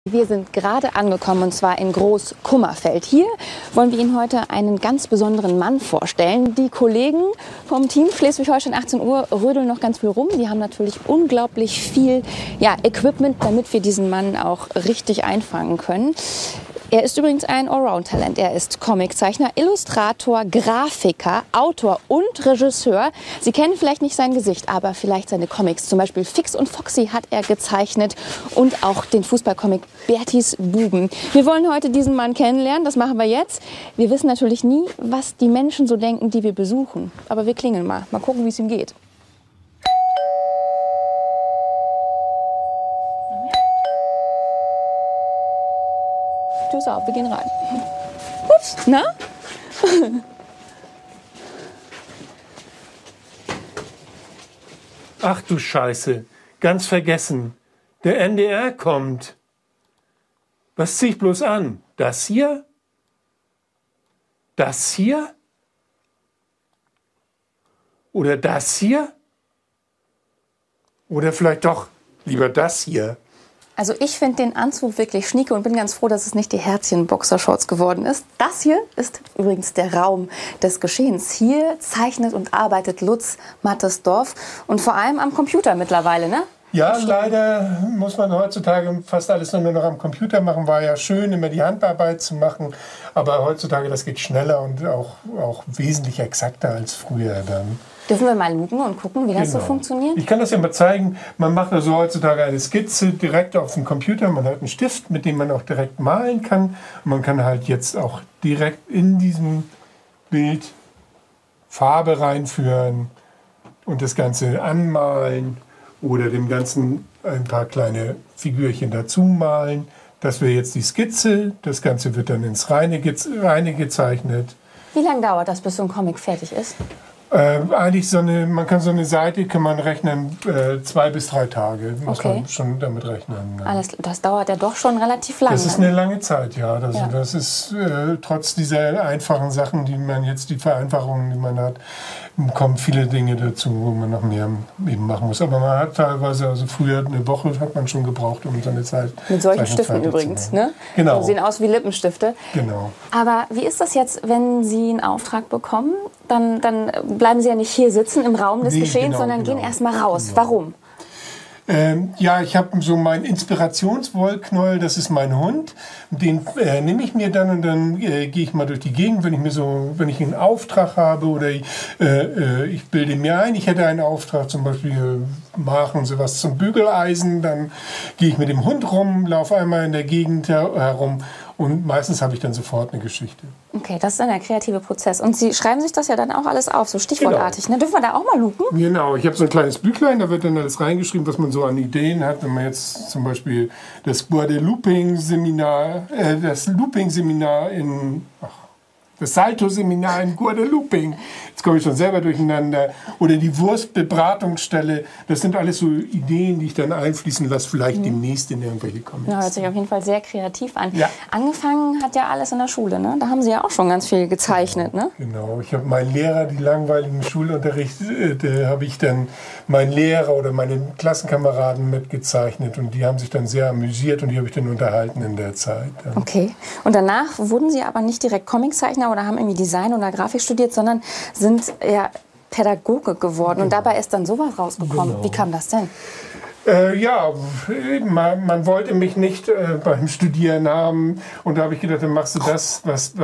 Wir sind gerade angekommen und zwar in Groß-Kummerfeld. Hier wollen wir Ihnen heute einen ganz besonderen Mann vorstellen. Die Kollegen vom Team Schleswig-Holstein 18 Uhr rödeln noch ganz viel rum. Die haben natürlich unglaublich viel Equipment, damit wir diesen Mann auch richtig einfangen können. Er ist übrigens ein Allround-Talent. Er ist Comiczeichner, Illustrator, Grafiker, Autor und Regisseur. Sie kennen vielleicht nicht sein Gesicht, aber vielleicht seine Comics. Zum Beispiel Fix und Foxy hat er gezeichnet und auch den Fußballcomic Bertis Buben. Wir wollen heute diesen Mann kennenlernen. Das machen wir jetzt. Wir wissen natürlich nie, was die Menschen so denken, die wir besuchen. Aber wir klingeln mal. Mal gucken, wie es ihm geht. Tschüss auf, wir gehen rein. Ups, na? Ach du Scheiße, ganz vergessen. Der NDR kommt. Was zieh ich bloß an? Das hier? Das hier? Oder das hier? Oder vielleicht doch lieber das hier? Also ich finde den Anzug wirklich schnieke und bin ganz froh, dass es nicht die Herzchen-Boxershorts geworden ist. Das hier ist übrigens der Raum des Geschehens. Hier zeichnet und arbeitet Lutz Matthesdorf und vor allem am Computer mittlerweile, ne? Ja, leider muss man heutzutage fast alles nur noch am Computer machen. War ja schön, immer die Handarbeit zu machen. Aber heutzutage, das geht schneller und auch wesentlich exakter als früher dann. Dürfen wir mal lupen und gucken, wie das so funktioniert? Ich kann das ja mal zeigen. Man macht also heutzutage eine Skizze direkt auf dem Computer. Man hat einen Stift, mit dem man auch direkt malen kann. Und man kann halt jetzt auch direkt in diesem Bild Farbe reinführen und das Ganze anmalen oder dem Ganzen ein paar kleine Figürchen dazu malen. Das wäre jetzt die Skizze. Das Ganze wird dann ins Reine gezeichnet. Wie lange dauert das, bis so ein Comic fertig ist? Eigentlich man kann so eine Seite kann man rechnen 2 bis 3 Tage, muss man schon damit rechnen. Ja. Das dauert ja doch schon relativ lange. Das ist eine lange Zeit, ja. Also das ist trotz dieser einfachen Sachen, die Vereinfachungen, die man hat, kommen viele Dinge dazu, wo man noch mehr eben machen muss. Aber man hat teilweise, also früher eine Woche hat man schon gebraucht, um so eine Zeit. Mit solchen Stiften übrigens, ne? Genau. Die sehen aus wie Lippenstifte. Genau. Aber wie ist das jetzt, wenn Sie einen Auftrag bekommen? Dann bleiben Sie ja nicht hier sitzen im Raum des Geschehens, sondern gehen erst mal raus. Warum? Ja, ich habe so meinen Inspirationswollknäuel, das ist mein Hund. Den nehme ich mir dann und dann gehe ich mal durch die Gegend, wenn ich einen Auftrag habe oder ich bilde mir ein, ich hätte einen Auftrag, zum Beispiel machen Sie was zum Bügeleisen, dann gehe ich mit dem Hund rum, laufe einmal in der Gegend herum und meistens habe ich dann sofort eine Geschichte. Okay, das ist dann der kreative Prozess. Und Sie schreiben sich das ja dann auch alles auf, so stichwortartig. Genau. Ne? Dürfen wir da auch mal lupen? Genau, ich habe so ein kleines Büchlein, da wird dann alles reingeschrieben, was man so an Ideen hat. Wenn man jetzt zum Beispiel das Salto-Seminar in Guadeloupe. Jetzt komme ich schon selber durcheinander. Oder die Wurstberatungsstelle. Das sind alles so Ideen, die ich dann einfließen lasse, vielleicht demnächst in irgendwelche Comics. Ja, hört sich auf jeden Fall sehr kreativ an. Ja. Angefangen hat ja alles in der Schule, ne? Da haben Sie ja auch schon ganz viel gezeichnet, ne? Genau. Ich habe meinen Lehrer, die langweiligen Schulunterricht, da habe ich dann meinen Lehrer oder meine Klassenkameraden mitgezeichnet. Und die haben sich dann sehr amüsiert und die habe ich dann unterhalten in der Zeit. Ja. Okay. Und danach wurden Sie aber nicht direkt Comiczeichner oder haben irgendwie Design oder Grafik studiert, sondern sind ja Pädagoge geworden. Genau. Und dabei ist dann sowas rausgekommen. Genau. Wie kam das denn? Ja, man wollte mich nicht beim Studieren haben. Und da habe ich gedacht, dann machst du das,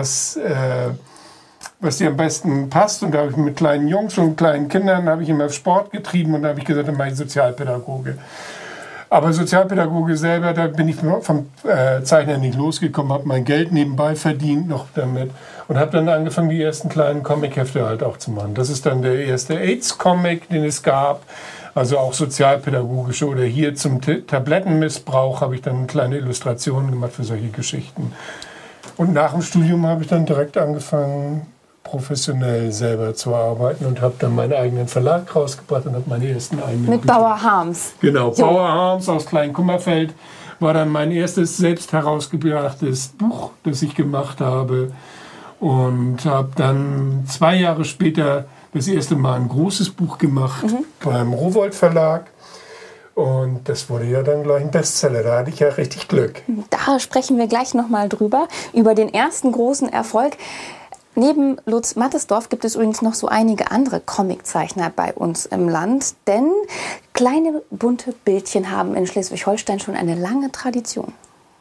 was dir am besten passt. Und da habe ich mit kleinen Jungs und kleinen Kindern habe ich immer Sport getrieben. Und da habe ich gesagt, dann mache ich Sozialpädagoge. Aber Sozialpädagoge selber, da bin ich vom Zeichner nicht losgekommen, habe mein Geld nebenbei verdient noch damit und habe dann angefangen, die ersten kleinen Comichefte halt auch zu machen. Das ist dann der erste AIDS-Comic, den es gab, also auch sozialpädagogische oder hier zum Tablettenmissbrauch habe ich dann kleine Illustrationen gemacht für solche Geschichten. Und nach dem Studium habe ich dann direkt angefangen, professionell selber zu arbeiten und habe dann meinen eigenen Verlag rausgebracht und habe meine ersten eigenen Mit Bücher. Bauer Harms. Genau, so. Bauer Harms aus Klein-Kummerfeld war dann mein erstes selbst herausgebrachtes Buch, das ich gemacht habe. Und habe dann 2 Jahre später das erste Mal ein großes Buch gemacht beim Rowohlt Verlag. Und das wurde ja dann gleich ein Bestseller. Da hatte ich ja richtig Glück. Da sprechen wir gleich nochmal drüber, über den ersten großen Erfolg. Neben Lutz Matthesdorf gibt es übrigens noch so einige andere Comiczeichner bei uns im Land. Denn kleine bunte Bildchen haben in Schleswig-Holstein schon eine lange Tradition.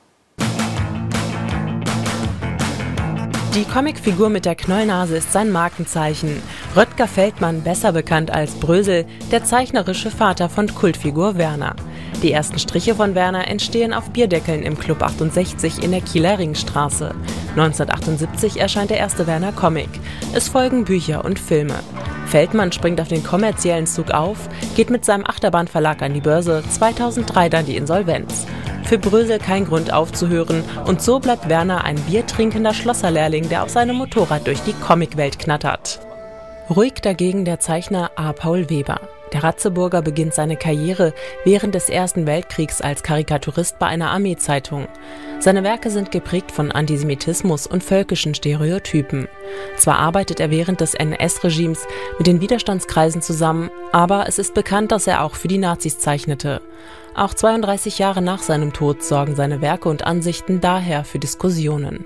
Die Comicfigur mit der Knollnase ist sein Markenzeichen. Röttger Feldmann, besser bekannt als Brösel, der zeichnerische Vater von Kultfigur Werner. Die ersten Striche von Werner entstehen auf Bierdeckeln im Club 68 in der Kieler Ringstraße. 1978 erscheint der erste Werner Comic. Es folgen Bücher und Filme. Feldmann springt auf den kommerziellen Zug auf, geht mit seinem Achterbahnverlag an die Börse, 2003 dann die Insolvenz. Für Brösel kein Grund aufzuhören und so bleibt Werner ein biertrinkender Schlosserlehrling, der auf seinem Motorrad durch die Comicwelt knattert. Ruhig dagegen der Zeichner A. Paul Weber. Der Ratzeburger beginnt seine Karriere während des Ersten Weltkriegs als Karikaturist bei einer Armeezeitung. Seine Werke sind geprägt von Antisemitismus und völkischen Stereotypen. Zwar arbeitet er während des NS-Regimes mit den Widerstandskreisen zusammen, aber es ist bekannt, dass er auch für die Nazis zeichnete. Auch 32 Jahre nach seinem Tod sorgen seine Werke und Ansichten daher für Diskussionen.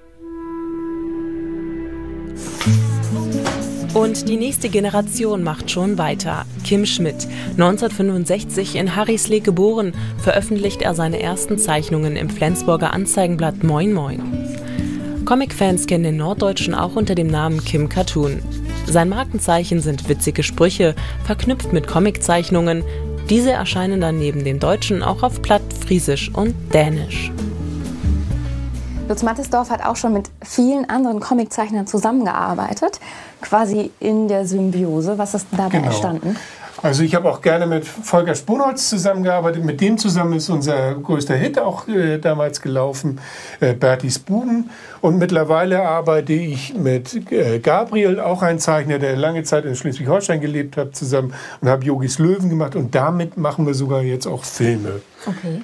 Und die nächste Generation macht schon weiter. Kim Schmidt, 1965 in Harrislee geboren, veröffentlicht er seine ersten Zeichnungen im Flensburger Anzeigenblatt Moin Moin. Comic-Fans kennen den Norddeutschen auch unter dem Namen Kim Cartoon. Sein Markenzeichen sind witzige Sprüche, verknüpft mit Comiczeichnungen. Diese erscheinen dann neben dem Deutschen auch auf Platt, Friesisch und Dänisch. Lutz Matthesdorf hat auch schon mit vielen anderen Comiczeichnern zusammengearbeitet, quasi in der Symbiose. Was ist dabei entstanden? Also ich habe auch gerne mit Volker Sponholz zusammengearbeitet. Mit dem zusammen ist unser größter Hit auch damals gelaufen, Bertis Buben. Und mittlerweile arbeite ich mit Gabriel, auch ein Zeichner, der lange Zeit in Schleswig-Holstein gelebt hat, zusammen und habe Yogis Löwen gemacht. Und damit machen wir sogar jetzt auch Filme. Okay.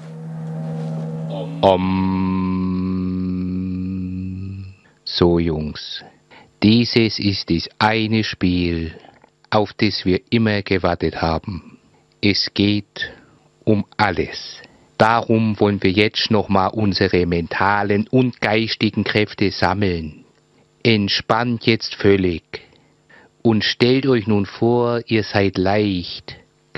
So Jungs, dieses ist das eine Spiel, auf das wir immer gewartet haben. Es geht um alles. Darum wollen wir jetzt nochmal unsere mentalen und geistigen Kräfte sammeln. Entspannt jetzt völlig und stellt euch nun vor, ihr seid leicht,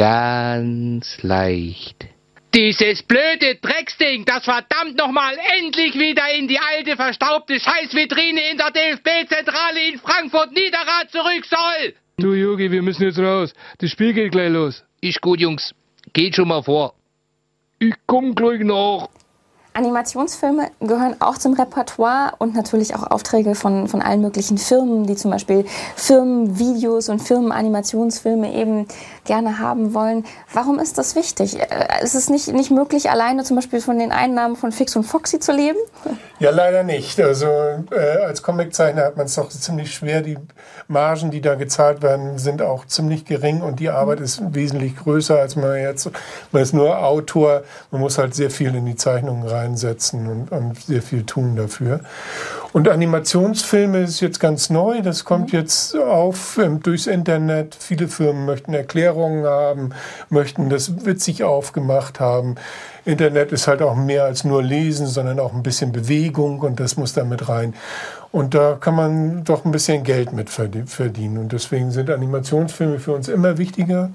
ganz leicht. Dieses blöde Drecksding, das verdammt nochmal endlich wieder in die alte verstaubte Scheißvitrine in der DFB-Zentrale in Frankfurt-Niederrad zurück soll! Du Yogi, wir müssen jetzt raus. Das Spiel geht gleich los. Ist gut, Jungs. Geht schon mal vor. Ich komm gleich nach. Animationsfilme gehören auch zum Repertoire und natürlich auch Aufträge von allen möglichen Firmen, die zum Beispiel Firmenvideos und Firmenanimationsfilme eben gerne haben wollen. Warum ist das wichtig? Ist es nicht möglich, alleine zum Beispiel von den Einnahmen von Fix und Foxy zu leben? Ja, leider nicht. Also als Comiczeichner hat man es doch ziemlich schwer. Die Margen, die da gezahlt werden, sind auch ziemlich gering und die Arbeit ist wesentlich größer, als man ist nur Autor. Man muss halt sehr viel in die Zeichnungen reinsetzen und sehr viel tun dafür. Und Animationsfilme ist jetzt ganz neu. Das kommt jetzt auf durchs Internet. Viele Firmen möchten Erklärungen haben, möchten das witzig aufgemacht haben. Internet ist halt auch mehr als nur Lesen, sondern auch ein bisschen Bewegung und das muss da mit rein. Und da kann man doch ein bisschen Geld mit verdienen. Und deswegen sind Animationsfilme für uns immer wichtiger.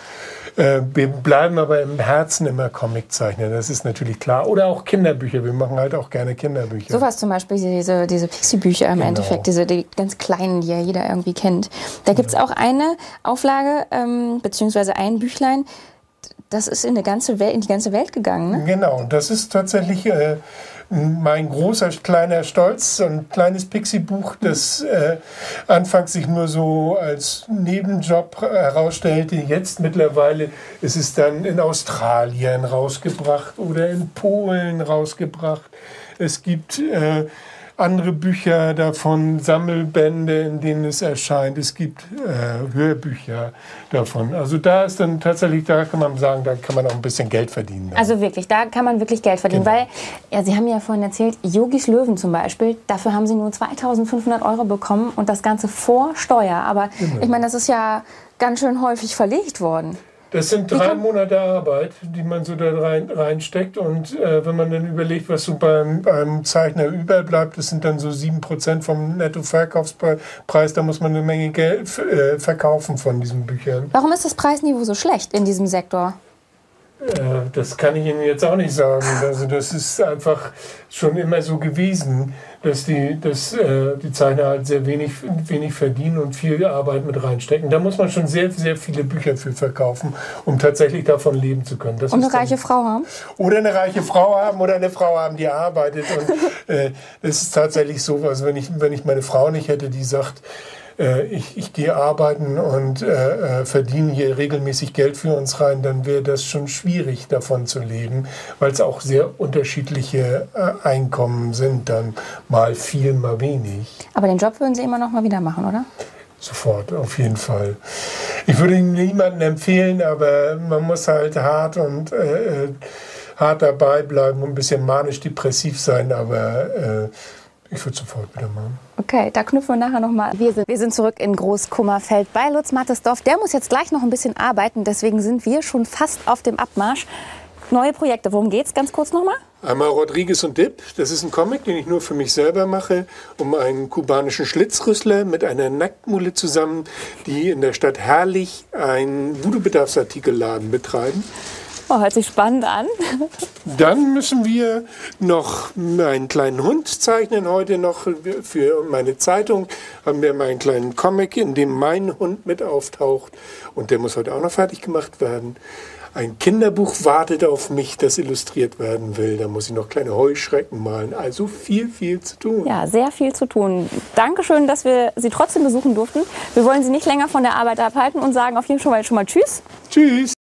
Wir bleiben aber im Herzen immer Comiczeichner, das ist natürlich klar. Oder auch Kinderbücher, wir machen halt auch gerne Kinderbücher. Sowas zum Beispiel, diese Pixie-Bücher im Endeffekt, die ganz kleinen, die ja jeder irgendwie kennt. Da gibt es auch eine Auflage, beziehungsweise ein Büchlein, das ist in die ganze Welt gegangen, ne? Genau, das ist tatsächlich mein großer, kleiner Stolz. So ein kleines Pixie-Buch, das anfangs sich nur so als Nebenjob herausstellte. Jetzt mittlerweile ist es dann in Australien rausgebracht oder in Polen rausgebracht. Es gibt andere Bücher davon, Sammelbände, in denen es erscheint. Es gibt Hörbücher davon. Also da ist dann tatsächlich, da kann man sagen, da kann man auch ein bisschen Geld verdienen. Also wirklich, da kann man wirklich Geld verdienen. Genau. Weil, ja, Sie haben ja vorhin erzählt, Yogis Löwen zum Beispiel, dafür haben Sie nur 2.500 € bekommen und das Ganze vor Steuer. Aber genau. Ich meine, das ist ja ganz schön häufig verlegt worden. Das sind 3 Monate Arbeit, die man so da reinsteckt. Und wenn man dann überlegt, was so beim Zeichner überbleibt, das sind dann so 7% vom Nettoverkaufspreis. Da muss man eine Menge Geld verkaufen von diesen Büchern. Warum ist das Preisniveau so schlecht in diesem Sektor? Das kann ich Ihnen jetzt auch nicht sagen. Also das ist einfach schon immer so gewesen, dass die Zeichner halt sehr wenig verdienen und viel Arbeit mit reinstecken. Da muss man schon sehr, sehr viele Bücher für verkaufen, um tatsächlich davon leben zu können. Und eine reiche Frau haben? Oder eine reiche Frau haben oder eine Frau haben, die arbeitet. Und das ist tatsächlich so, also wenn ich meine Frau nicht hätte, die sagt, ich gehe arbeiten und verdiene hier regelmäßig Geld für uns rein, dann wäre das schon schwierig, davon zu leben, weil es auch sehr unterschiedliche Einkommen sind, dann mal viel, mal wenig. Aber den Job würden Sie immer noch mal wieder machen, oder? Sofort, auf jeden Fall. Ich würde ihn niemandem empfehlen, aber man muss halt hart dabei bleiben und ein bisschen manisch-depressiv sein, aber ich würde sofort wieder machen. Okay, da knüpfen wir nachher nochmal. Wir sind zurück in Großkummerfeld bei Lutz Matthesdorf. Der muss jetzt gleich noch ein bisschen arbeiten, deswegen sind wir schon fast auf dem Abmarsch. Neue Projekte, worum geht's? Ganz kurz nochmal. Einmal Rodriguez und Dip. Das ist ein Comic, den ich nur für mich selber mache, um einen kubanischen Schlitzrüssler mit einer Nacktmulle zusammen, die in der Stadt Herrlich einen Voodoo-Bedarfsartikelladen betreiben. Oh, hört sich spannend an. Dann müssen wir noch einen kleinen Hund zeichnen. Heute noch für meine Zeitung haben wir mal einen kleinen Comic, in dem mein Hund mit auftaucht. Und der muss heute auch noch fertig gemacht werden. Ein Kinderbuch wartet auf mich, das illustriert werden will. Da muss ich noch kleine Heuschrecken malen. Also viel, viel zu tun. Ja, sehr viel zu tun. Dankeschön, dass wir Sie trotzdem besuchen durften. Wir wollen Sie nicht länger von der Arbeit abhalten und sagen auf jeden Fall schon mal Tschüss. Tschüss.